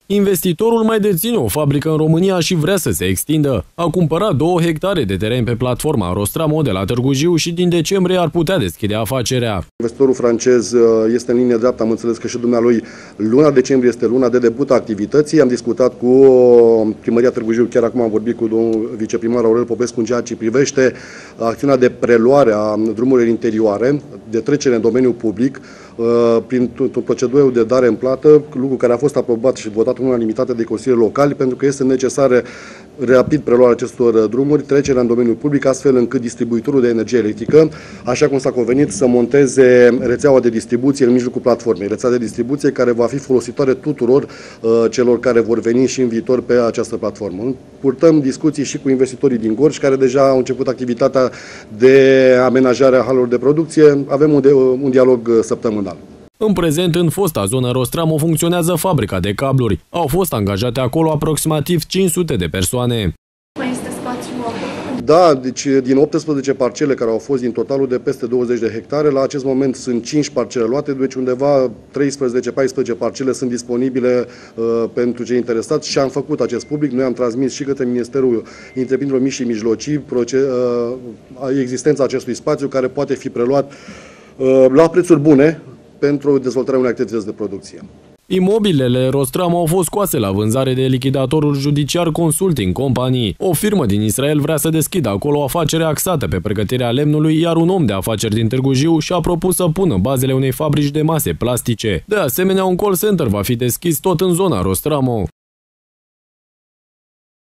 Investitorul mai deține o fabrică în România și vrea să se extindă. A cumpărat 2 hectare de teren pe platforma Rostramo de la Târgu Jiu și din decembrie ar putea deschide afacerea. Investitorul francez este în linie dreaptă, am înțeles că și dumnealui luna decembrie este luna de debut a activității. Am discutat cu Primăria Târgu Jiu, chiar acum am vorbit cu domnul viceprimar Aurel Popescu în ceea ce privește acțiunea de preluare a drumurilor interioare, de trecere în domeniul public, printr-o procedură de dare în plată, lucru care a fost aprobat și votat în unanimitate de consilieri locali, pentru că este necesară rapid preluarea acestor drumuri, trecerea în domeniul public, astfel încât distribuitorul de energie electrică, așa cum s-a convenit, să monteze rețeaua de distribuție în mijlocul platformei, rețea de distribuție care va fi folositoare tuturor celor care vor veni și în viitor pe această platformă. Purtăm discuții și cu investitorii din Gorj, care deja au început activitatea de amenajare a halurilor de producție. Avem un dialog săptămânal. În prezent, în fosta zonă Rostramo funcționează fabrica de cabluri. Au fost angajate acolo aproximativ 500 de persoane. Mai este spațiu acolo? Da, deci din 18 parcele care au fost din totalul de peste 20 de hectare, la acest moment sunt 5 parcele luate, deci undeva 13-14 parcele sunt disponibile pentru cei interesați și am făcut acest public. Noi am transmis și către Ministerul Întreprinderilor Mici și Mijlocii existența acestui spațiu care poate fi preluat la prețuri bune pentru dezvoltarea unei activități de producție. Imobilele Rostramo au fost scoase la vânzare de lichidatorul judiciar Consulting Company. O firmă din Israel vrea să deschidă acolo o afacere axată pe pregătirea lemnului, iar un om de afaceri din Târgu Jiu și-a propus să pună bazele unei fabrici de mase plastice. De asemenea, un call center va fi deschis tot în zona Rostramo.